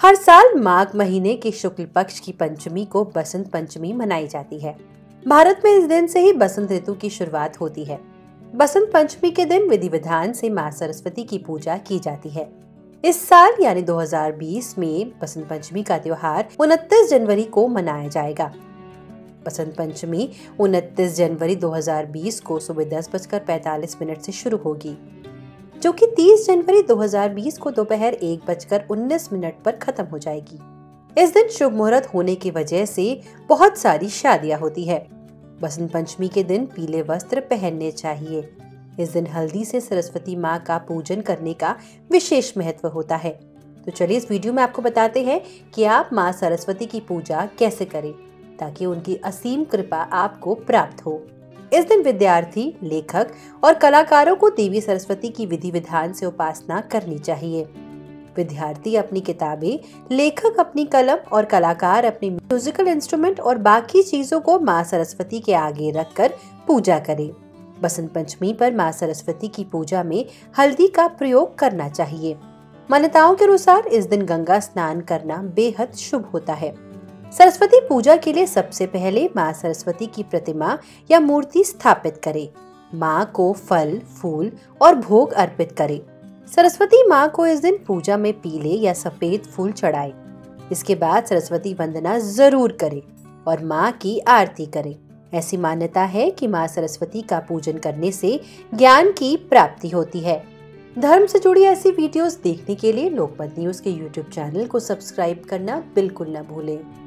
हर साल माघ महीने के शुक्ल पक्ष की पंचमी को बसंत पंचमी मनाई जाती है। भारत में इस दिन से ही बसंत ऋतु की शुरुआत होती है। बसंत पंचमी के दिन विधि विधान से मां सरस्वती की पूजा की जाती है। इस साल यानी 2020 में बसंत पंचमी का त्योहार 29 जनवरी को मनाया जाएगा। बसंत पंचमी 29 जनवरी 2020 को सुबह 10:45 से शुरू होगी, जो कि 30 जनवरी 2020 को दोपहर 1:19 पर खत्म हो जाएगी। इस दिन शुभ मुहूर्त होने की वजह से बहुत सारी शादियां होती है। बसंत पंचमी के दिन पीले वस्त्र पहनने चाहिए। इस दिन हल्दी से सरस्वती माँ का पूजन करने का विशेष महत्व होता है। तो चलिए इस वीडियो में आपको बताते हैं कि आप माँ सरस्वती की पूजा कैसे करें ताकि उनकी असीम कृपा आपको प्राप्त हो। इस दिन विद्यार्थी, लेखक और कलाकारों को देवी सरस्वती की विधि विधान से उपासना करनी चाहिए। विद्यार्थी अपनी किताबें, लेखक अपनी कलम और कलाकार अपने म्यूजिकल इंस्ट्रूमेंट और बाकी चीजों को माँ सरस्वती के आगे रखकर पूजा करें। बसंत पंचमी पर माँ सरस्वती की पूजा में हल्दी का प्रयोग करना चाहिए। मान्यताओं के अनुसार इस दिन गंगा स्नान करना बेहद शुभ होता है। सरस्वती पूजा के लिए सबसे पहले माँ सरस्वती की प्रतिमा या मूर्ति स्थापित करें। माँ को फल, फूल और भोग अर्पित करें। सरस्वती माँ को इस दिन पूजा में पीले या सफेद फूल चढ़ाएं। इसके बाद सरस्वती वंदना जरूर करें और माँ की आरती करें। ऐसी मान्यता है कि माँ सरस्वती का पूजन करने से ज्ञान की प्राप्ति होती है। धर्म से जुड़ी ऐसी वीडियोस देखने के लिए लोकमत न्यूज के YouTube चैनल को सब्सक्राइब करना बिल्कुल न भूलें।